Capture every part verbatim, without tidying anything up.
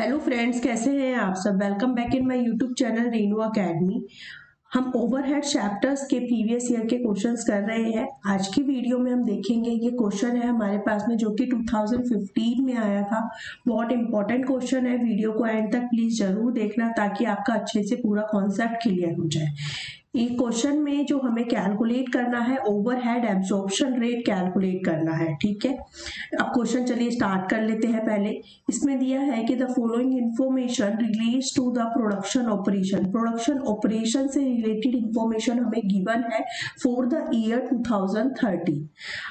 Hello friends, कैसे हैं आप सब। Welcome back in my YouTube channel Renu Academy. हम ओवरहेड चैप्टर्स के प्रीवियस ईयर के क्वेश्चंस कर रहे हैं। आज की वीडियो में हम देखेंगे, ये क्वेश्चन है हमारे पास में जो कि दो हज़ार पंद्रह में आया था। बहुत इंपॉर्टेंट क्वेश्चन है। वीडियो को एंड तक प्लीज जरूर देखना ताकि आपका अच्छे से पूरा कॉन्सेप्ट क्लियर हो जाए। ये क्वेश्चन में जो हमें कैलकुलेट करना है, ओवरहेड एब्जॉर्प्शन रेट कैलकुलेट करना है। ठीक है, अब क्वेश्चन चलिए स्टार्ट कर लेते हैं। पहले इसमें दिया है कि the following information relates to the production operation. Production operation से रिलेटेड इंफॉर्मेशन हमें गिवन है for the year two thousand thirty.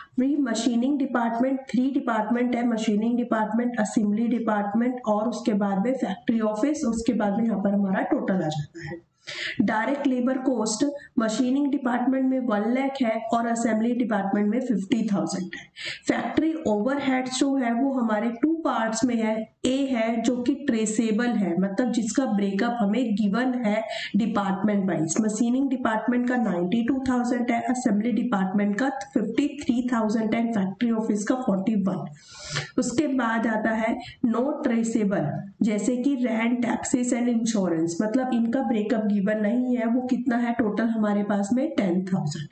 Machining department, three department है, मशीनिंग डिपार्टमेंट, असेंबली डिपार्टमेंट और उसके बाद में फैक्ट्री ऑफिस। उसके बाद में यहाँ पर हमारा टोटल आ जाता है। Direct labour cost machining department में वन लाख है और असेंबली डिपार्टमेंट में फिफ्टी थाउजेंड है। फैक्ट्री ओवरहेड जो है वो हमारे टू पार्ट्स में है। ए है जो कि ट्रेसेबल है, मतलब जिसका ब्रेकअप हमें गिवन है डिपार्टमेंट वाइज। मशीनिंग डिपार्टमेंट का नाइंटी टू थाउजेंड है, असेंबली डिपार्टमेंट का फिफ्टी थ्री थाउजेंड है, फैक्ट्री ऑफिस का फोर्टी वन। उसके बाद आता है नो ट्रेसेबल, जैसे कि रेंट, टैक्सेस एंड इंश्योरेंस, मतलब इनका ब्रेकअप गिवन नहीं है। वो कितना है टोटल हमारे पास में टेन थाउजेंड।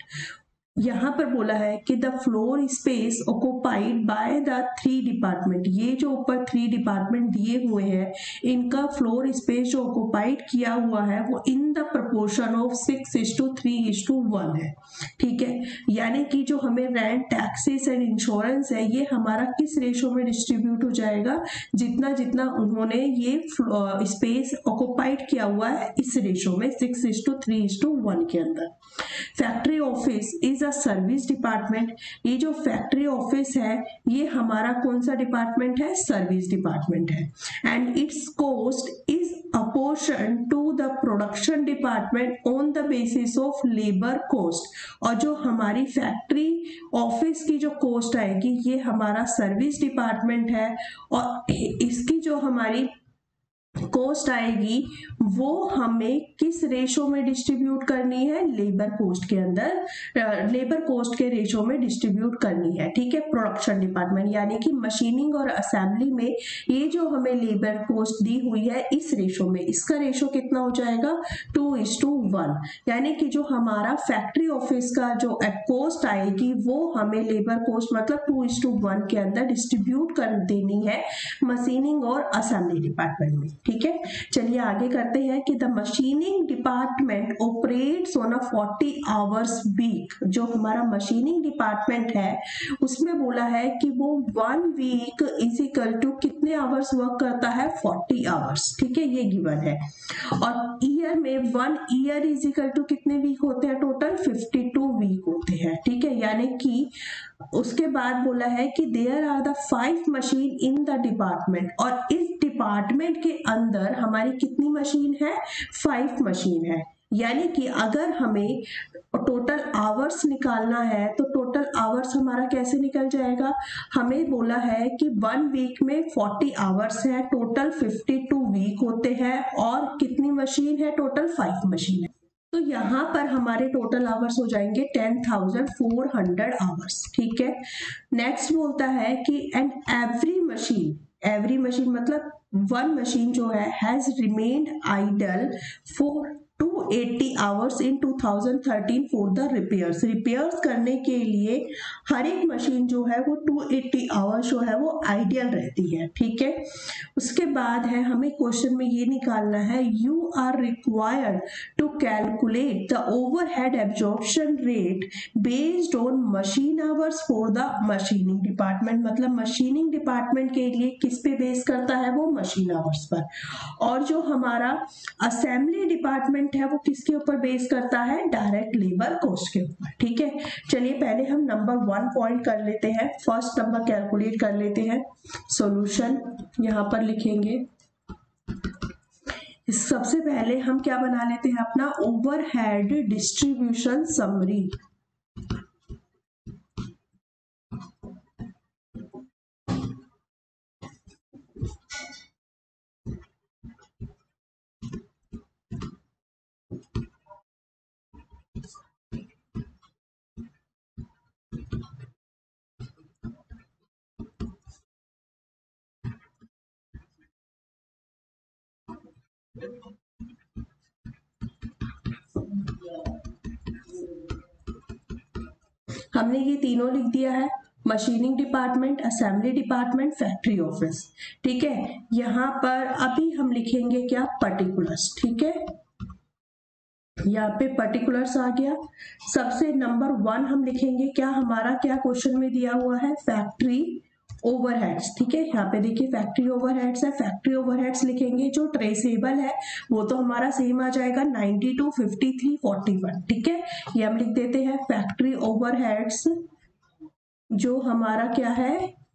यहाँ पर बोला है कि the floor space occupied by the three department. ये जो ऊपर थ्री डिपार्टमेंट दिए हुए हैं, इनका फ्लोर स्पेस जो ऑक्युपाइड किया हुआ है वो in the proportion of six is to three is to one है। ठीक है, यानी कि जो हमें रेंट, टैक्सेस एंड इंश्योरेंस है, ये हमारा किस रेशो में डिस्ट्रीब्यूट हो जाएगा, जितना जितना उन्होंने ये स्पेस ऑक्युपाइड किया हुआ है इस रेशो में, six is to three is to one के अंदर। Factory office is a service department. ये जो फैक्ट्री ऑफिस है ये हमारा कौन सा डिपार्टमेंट है, सर्विस डिपार्टमेंट है। And its cost is apportioned to the production department on the basis of labour cost. और जो हमारी फैक्ट्री ऑफिस की जो कॉस्ट आएगी ये हमारा सर्विस डिपार्टमेंट है, और इसकी जो हमारी कॉस्ट आएगी वो हमें किस रेशो में डिस्ट्रीब्यूट करनी है, लेबर कॉस्ट के अंदर, लेबर कॉस्ट के रेशो में डिस्ट्रीब्यूट करनी है। ठीक है, प्रोडक्शन डिपार्टमेंट यानी कि मशीनिंग और असेंबली में ये जो हमें लेबर कॉस्ट दी हुई है इस रेशो में, इसका रेशो कितना हो जाएगा, टू इज टू वन। यानी कि जो हमारा फैक्ट्री ऑफिस का जो कॉस्ट आएगी वो हमें लेबर कॉस्ट मतलब टू इज टू वन के अंदर डिस्ट्रीब्यूट कर देनी है मशीनिंग और असेंबली डिपार्टमेंट में। ठीक है, चलिए आगे करते हैं कि the machining department operates on a forty hours week. जो हमारा मशीनिंग डिपार्टमेंट है उसमें बोला है कि वो one week is equal to कितने आवर्स वर्क करता है, फोर्टी आवर्स। ठीक है, ये गिवन है। और ईयर में one year is equal to कितने वीक होते हैं, टोटल फिफ्टी टू वीक होते हैं। ठीक है, यानी कि उसके बाद बोला है कि there are the five machine in the department. और इस डिपार्टमेंट के अंदर हमारी कितनी मशीन है, फाइव मशीन है। यानी कि अगर हमें टोटल आवर्स निकालना है तो टोटल आवर्स हमारा कैसे निकल जाएगा, हमें बोला है कि वन वीक में फोर्टी आवर्स है, टोटल फिफ्टी टू वीक होते हैं, और कितनी मशीन है, टोटल फाइव मशीन है। तो यहाँ पर हमारे टोटल आवर्स हो जाएंगे ten thousand four hundred hours. ठीक है, नेक्स्ट बोलता है कि and every machine, every machine मतलब वन मशीन जो है has remained idle for two eighty hours in two thousand thirteen for the repairs. Repairs करने के लिए हर एक मशीन जो है वो टू एटी आवर्स जो है वो आइडियल रहती है। ठीक है, उसके बाद है हमें क्वेश्चन में ये निकालना है, you are required to calculate the overhead absorption rate based on machine hours for the machining department. मतलब मशीनिंग डिपार्टमेंट के लिए किस पे बेस करता है, वो मशीन आवर्स पर। और जो हमारा असेंबली डिपार्टमेंट है वो किसके ऊपर बेस करता है, डायरेक्ट लेबर कॉस्ट के ऊपर। ठीक है, चलिए पहले हम नंबर वन पॉइंट कर लेते हैं, फर्स्ट नंबर कैलकुलेट कर लेते हैं। सॉल्यूशन यहां पर लिखेंगे। सबसे पहले हम क्या बना लेते हैं, अपना ओवरहेड डिस्ट्रीब्यूशन समरी। हमने ये तीनों लिख दिया है, machining department, assembly department, factory office. ठीक है, यहाँ पर अभी हम लिखेंगे क्या, पर्टिकुलर्स। ठीक है, यहाँ पे पर्टिकुलर्स आ गया। सबसे नंबर वन हम लिखेंगे क्या, हमारा क्या क्वेश्चन में दिया हुआ है, फैक्ट्री ओवरहेड्स। ठीक है, यहाँ पे देखिए फैक्ट्री ओवरहेड्स है, फैक्ट्री ओवरहेड्स लिखेंगे। जो ट्रेसेबल है वो तो हमारा सेम आ जाएगा ninety two, fifty three, forty one. ठीक है, ये हम लिख देते हैं फैक्ट्री ओवरहेड्स जो हमारा क्या है,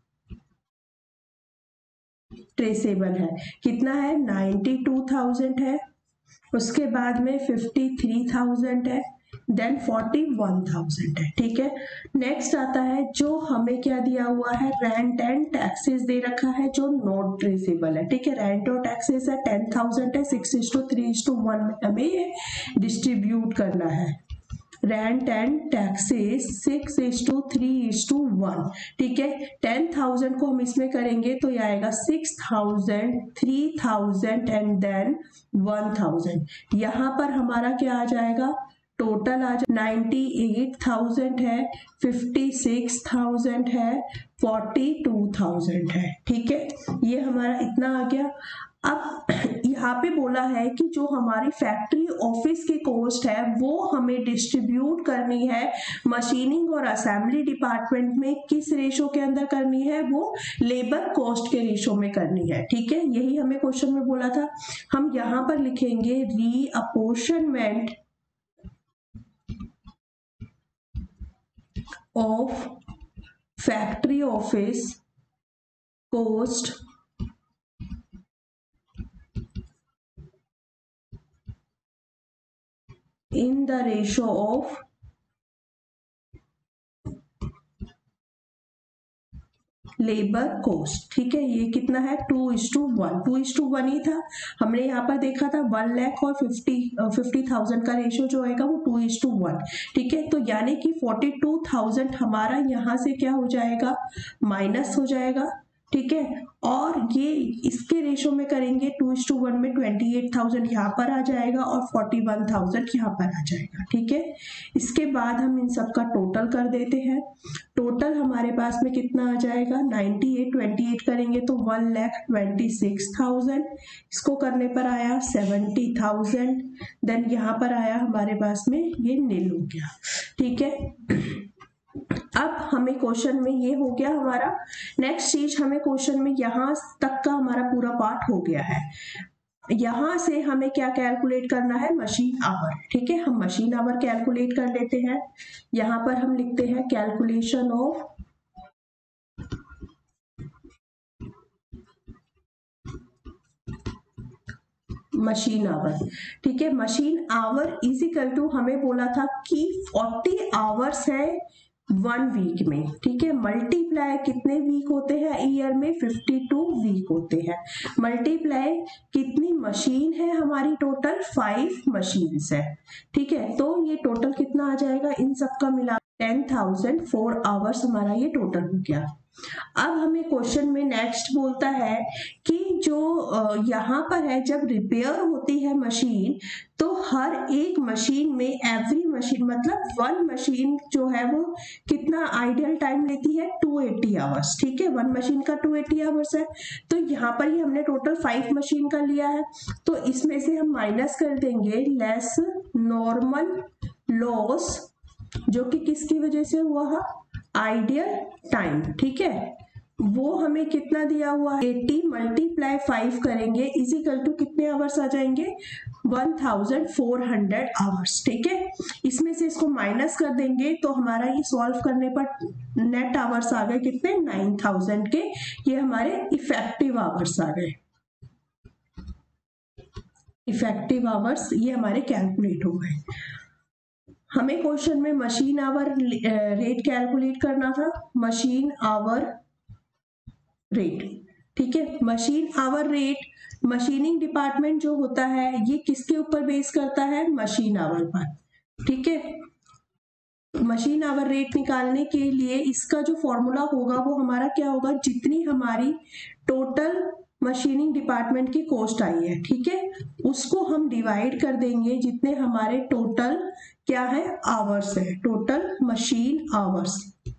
ट्रेसेबल है। कितना है, नाइंटी टू थाउजेंड है, उसके बाद में फिफ्टी थ्री थाउजेंड है, देन फोर्टी वन थाउजेंड है। ठीक है, नेक्स्ट आता है जो हमें क्या दिया हुआ है, रेंट एंड टैक्सेस दे रखा है जो नॉट ट्रेसेबल है। ठीक है, रेंट और टैक्सेस है टेन थाउजेंड है, six is to three is to one में हमें ये डिस्ट्रीब्यूट करना है। Rent and taxes six is to three is to one. ठीक है, टेन थाउजेंड को हम इसमें करेंगे तो ये आएगा six thousand, three thousand and then one thousand. यहाँ पर हमारा क्या आ जाएगा, टोटल आ जाए नाइंटी एट थाउजेंड है, फिफ्टी सिक्स थाउजेंड है, फोर्टी टू थाउजेंड है। ठीक है, ये हमारा इतना आ गया। अब यहाँ पे बोला है कि जो हमारी फैक्ट्री ऑफिस की कॉस्ट है वो हमें डिस्ट्रीब्यूट करनी है मशीनिंग और असेंबली डिपार्टमेंट में। किस रेशो के अंदर करनी है, वो लेबर कॉस्ट के रेशो में करनी है। ठीक है, यही हमें क्वेश्चन में बोला था। हम यहाँ पर लिखेंगे reapportionment of factory office cost in the ratio of labour cost. ठीक है, ये कितना है, two is to one, two is to one ही था। हमने यहाँ पर देखा था वन लाख और फिफ्टी फिफ्टी थाउजेंड का रेशियो जो आएगा वो टू इज टू वन। ठीक है, तो यानी कि फोर्टी टू थाउजेंड हमारा यहाँ से क्या हो जाएगा, माइनस हो जाएगा। ठीक है, और ये इसके रेशो में करेंगे टू इज टू वन में ट्वेंटी एट थाउजेंड यहाँ पर आ जाएगा और फोर्टी वन थाउजेंड यहाँ पर आ जाएगा। ठीक है, इसके बाद हम इन सब का टोटल कर देते हैं। टोटल हमारे पास में कितना आ जाएगा, नाइंटी एट, ट्वेंटी एट करेंगे तो one lakh twenty six thousand, इसको करने पर आया सेवेंटी थाउजेंड, देन यहाँ पर आया हमारे पास में ये नील हो गया। ठीक है, अब हमें क्वेश्चन में ये हो गया हमारा। नेक्स्ट चीज हमें क्वेश्चन में यहाँ तक का हमारा पूरा पार्ट हो गया है। यहां से हमें क्या कैलकुलेट करना है, मशीन आवर। ठीक है, हम मशीन आवर कैलकुलेट कर लेते हैं। यहां पर हम लिखते हैं कैलकुलेशन ऑफ मशीन आवर। ठीक है, machine hour is equal to हमें बोला था कि फोर्टी आवर्स है वन वीक में। ठीक है, मल्टीप्लाई कितने वीक होते हैं ईयर में, फिफ्टी टू वीक होते हैं। मल्टीप्लाई कितनी मशीन है हमारी, टोटल फाइव मशीन्स है। ठीक है, तो ये टोटल कितना आ जाएगा, इन सब का मिला टेन थाउजेंड फोर आवर्स हमारा ये टोटल हो गया। अब हमें क्वेश्चन में नेक्स्ट बोलता है कि जो यहाँ पर है जब रिपेयर होती है मशीन तो हर एक मशीन में एवरी मशीन मतलब वन मशीन जो है वो कितना आइडियल टाइम लेती है, टू एटी आवर्स। ठीक है, वन मशीन का टू एटी आवर्स है। तो यहाँ पर ही हमने टोटल फाइव मशीन का लिया है तो इसमें से हम माइनस कर देंगे लेस नॉर्मल लॉस जो कि किसकी वजह से हुआ है, आइडियल टाइम। ठीक है, वो हमें कितना दिया हुआ है, एटी मल्टीप्लाई फाइव करेंगे इज इक्वल टू कितने आवर्स आ जाएंगे, one thousand four hundred hours. ठीक है, इसमें से इसको माइनस कर देंगे तो हमारा ये सॉल्व करने पर नेट आवर्स आ गए कितने, नाइन थाउजेंड के। ये हमारे इफेक्टिव आवर्स आ गए, इफेक्टिव आवर्स ये हमारे कैलकुलेट हो गए। हमें क्वेश्चन में मशीन आवर रेट कैलकुलेट करना था, मशीन आवर रेट। ठीक है, machine hour rate machining department जो होता है ये किसके ऊपर बेस करता है, मशीन आवर पर। ठीक है, मशीन आवर रेट निकालने के लिए इसका जो फॉर्मूला होगा वो हमारा क्या होगा, जितनी हमारी टोटल मशीनिंग डिपार्टमेंट की कॉस्ट आई है, ठीक है, उसको हम डिवाइड कर देंगे जितने हमारे टोटल क्या है आवर्स है, टोटल मशीन आवर्स,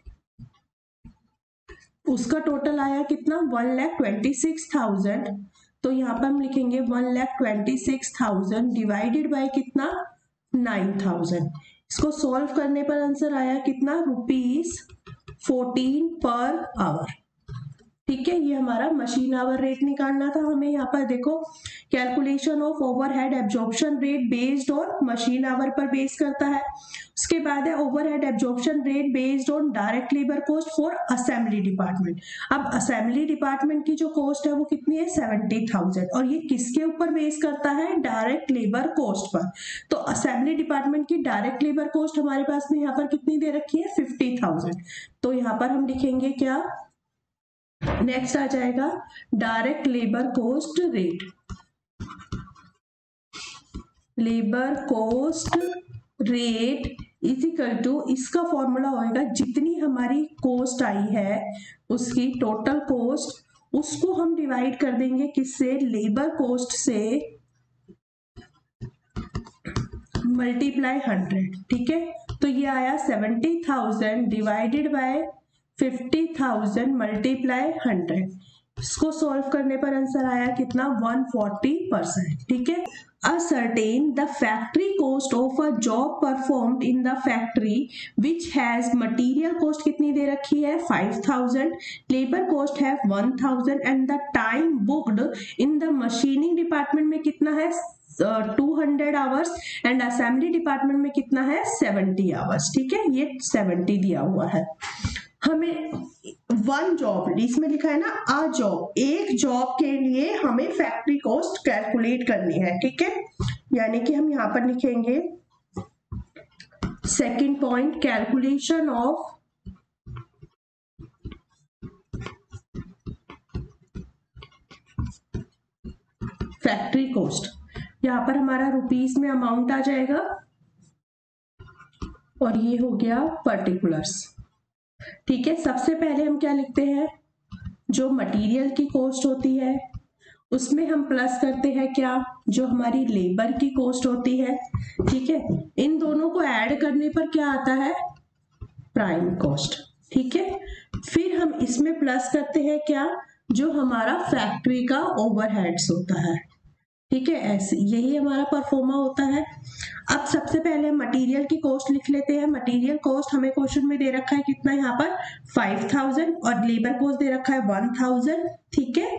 उसका टोटल आया कितना one lakh twenty six thousand. तो यहाँ पर हम लिखेंगे one lakh twenty six thousand divided by कितना नाइन थाउजेंड। इसको सॉल्व करने पर आंसर आया कितना रुपीज फोर्टीन पर आवर, ठीक है। ये हमारा मशीन आवर रेट निकालना था हमें। यहाँ पर देखो calculation of overhead absorption rate based on machine hour पर बेस करता है। उसके बाद है overhead absorption rate based on direct labour cost for assembly department. अब असेंबली डिपार्टमेंट की जो कॉस्ट है वो कितनी है सेवेंटी थाउजेंड, और ये किसके ऊपर बेस करता है डायरेक्ट लेबर कॉस्ट पर। तो असेंबली डिपार्टमेंट की डायरेक्ट लेबर कॉस्ट हमारे पास में यहाँ पर कितनी दे रखी है फिफ्टी थाउजेंड। तो यहाँ पर हम लिखेंगे क्या, नेक्स्ट आ जाएगा direct labour cost rate, labour cost rate is equal to, इसका फॉर्मूला होएगा जितनी हमारी कॉस्ट आई है उसकी टोटल कॉस्ट, उसको हम डिवाइड कर देंगे किससे, लेबर कॉस्ट से मल्टीप्लाई हंड्रेड, ठीक है। तो ये आया seventy thousand divided by fifty thousand multiply hundred. इसको सॉल्व करने पर आंसर आया कितना वन फोर्टी परसेंट, ठीक है। Ascertain the factory cost of a job performed in the factory which has material cost कितनी दे रखी है फाइव थाउजेंड, labor cost है one thousand and the time booked in the machining department में कितना है two hundred hours and assembly department में कितना है सेवेंटी आवर्स, ठीक है। ये सेवेंटी दिया हुआ है हमें। वन जॉब इसमें लिखा है ना अ जॉब, एक जॉब के लिए हमें फैक्ट्री कॉस्ट कैलकुलेट करनी है, ठीक है। यानी कि हम यहां पर लिखेंगे second point calculation of factory cost. यहां पर हमारा रुपीस में अमाउंट आ जाएगा और ये हो गया पर्टिकुलर्स, ठीक है। सबसे पहले हम क्या लिखते हैं, जो मटेरियल की कॉस्ट होती है उसमें हम प्लस करते हैं क्या, जो हमारी लेबर की कॉस्ट होती है, ठीक है। इन दोनों को ऐड करने पर क्या आता है प्राइम कॉस्ट, ठीक है। फिर हम इसमें प्लस करते हैं क्या, जो हमारा फैक्ट्री का ओवरहेड्स होता है, ठीक है। ऐसे यही हमारा परफॉर्मा होता है। अब सबसे पहले मटेरियल की कॉस्ट लिख लेते हैं। मटेरियल कॉस्ट हमें क्वेश्चन में दे रखा है कितना, यहाँ पर फाइव थाउजेंड और लेबर कॉस्ट दे रखा है वन थाउजेंड, ठीक है।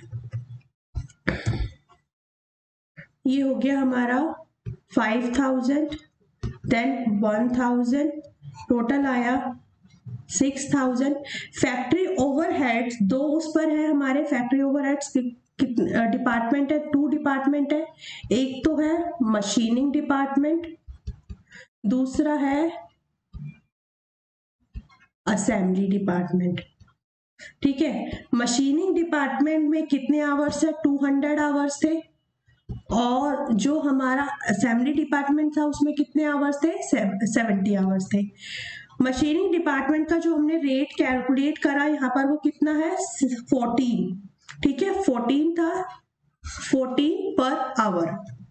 ये हो गया हमारा five thousand then one thousand, total आया सिक्स थाउजेंड। फैक्ट्री ओवरहेड्स दो उस पर है हमारे, फैक्ट्री ओवरहेड्स डिपार्टमेंट है, टू डिपार्टमेंट है। एक तो है मशीनिंग डिपार्टमेंट, दूसरा है असेंबली डिपार्टमेंट, ठीक है। मशीनिंग डिपार्टमेंट में कितने आवर्स है टू हंड्रेड आवर्स थे, और जो हमारा असेंबली डिपार्टमेंट था उसमें कितने आवर्स थे सेवेंटी आवर्स थे। मशीनिंग डिपार्टमेंट का जो हमने रेट कैलकुलेट करा यहाँ पर वो कितना है फोर्टीन, ठीक है। फोर्टीन था, फोर्टीन पर आवर,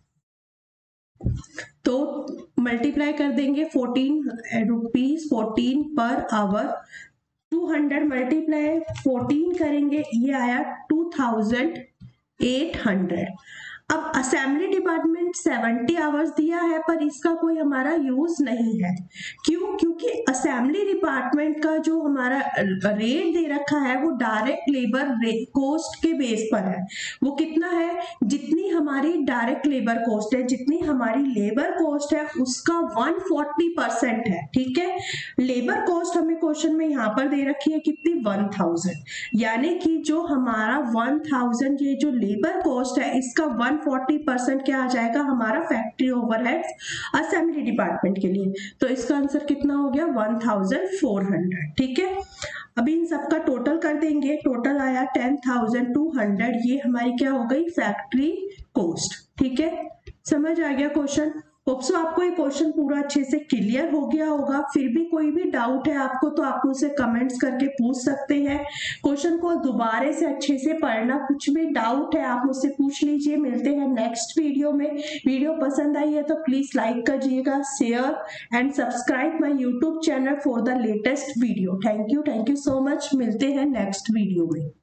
तो मल्टीप्लाई कर देंगे fourteen rupees fourteen per hour, two hundred multiply fourteen करेंगे, ये आया टू थाउजेंड एट हंड्रेड। अब असेंबली डिपार्टमेंट सेवेंटी आवर्स दिया है पर इसका कोई हमारा यूज नहीं है, क्यों, क्योंकि असेंबली डिपार्टमेंट का जो हमारा रेट दे रखा है वो डायरेक्ट लेबर कॉस्ट के बेस पर है। वो कितना है, जितनी हमारी डायरेक्ट लेबर कॉस्ट है, जितनी हमारी लेबर कॉस्ट है उसका वन फोर्टी परसेंट है, ठीक है। लेबर कॉस्ट हमें क्वेश्चन में यहाँ पर दे रखी है कितनी वन थाउजेंड, यानी कि जो हमारा वन थाउजेंड ये जो लेबर कॉस्ट है इसका वन फोर्टी परसेंट क्या आ जाएगा हमारा फैक्ट्री ओवरहेड्स असेंबली डिपार्टमेंट के लिए। तो इसका आंसर कितना हो गया वन थाउजेंड फोर हंड्रेड, ठीक है। अभी इन सबका टोटल कर देंगे, टोटल आया टेन थाउजेंड टू हंड्रेड, ये हमारी क्या हो गई फैक्ट्री कॉस्ट, ठीक है। समझ आ गया क्वेश्चन। होप सो आपको ये क्वेश्चन पूरा अच्छे से क्लियर हो गया होगा। फिर भी कोई भी डाउट है आपको तो आप मुझसे कमेंट्स करके पूछ सकते हैं। क्वेश्चन को दोबारा से अच्छे से पढ़ना, कुछ भी डाउट है आप मुझसे पूछ लीजिए। मिलते हैं नेक्स्ट वीडियो में। वीडियो पसंद आई है तो प्लीज लाइक करिएगा, share and subscribe my YouTube channel for the latest video. Thank you thank you so much. मिलते हैं नेक्स्ट वीडियो में।